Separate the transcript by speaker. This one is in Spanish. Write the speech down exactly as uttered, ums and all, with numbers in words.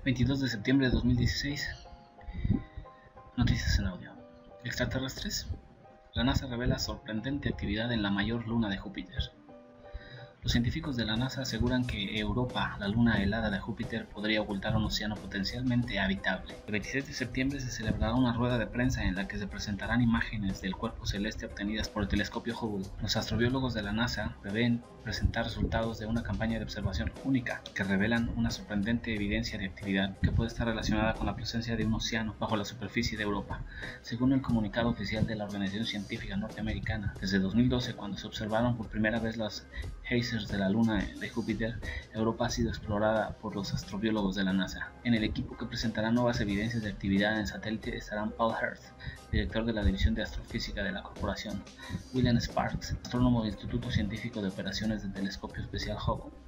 Speaker 1: veintidós de septiembre de dos mil dieciséis. Noticias en audio. Extraterrestres. La NASA revela sorprendente actividad en la mayor luna de Júpiter. Los científicos de la NASA aseguran que Europa, la luna helada de Júpiter, podría ocultar un océano potencialmente habitable. El veintiséis de septiembre se celebrará una rueda de prensa en la que se presentarán imágenes del cuerpo celeste obtenidas por el telescopio Hubble. Los astrobiólogos de la NASA prevén presentar resultados de una campaña de observación única que revelan una sorprendente evidencia de actividad que puede estar relacionada con la presencia de un océano bajo la superficie de Europa. Según el comunicado oficial de la Organización Científica Norteamericana, desde dos mil doce, cuando se observaron por primera vez las geysers de la luna de Júpiter, Europa ha sido explorada por los astrobiólogos de la NASA. En el equipo que presentará nuevas evidencias de actividad en el satélite estarán Paul Hertz, director de la División de Astrofísica de la corporación, William Sparks, astrónomo del Instituto Científico de Operaciones del Telescopio Especial Hubble,